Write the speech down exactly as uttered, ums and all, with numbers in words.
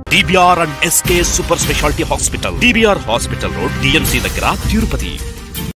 D B R and S K Super Specialty Hospital, D B R Hospital Road, D M C దగ్గర, తిరుపతి.